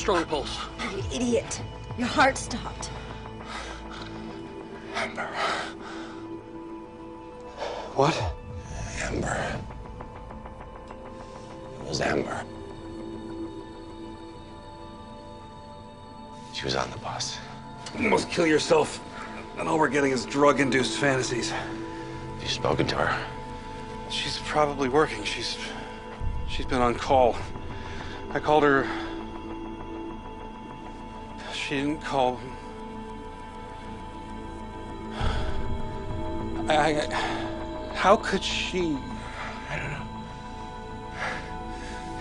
Strong pulse. You idiot. Your heart stopped. Amber. What? Amber. It was Amber. She was on the bus. You must kill yourself. And all we're getting is drug-induced fantasies. Have you spoken to her? She's probably working. She's been on call. I called her. She didn't call. How could she?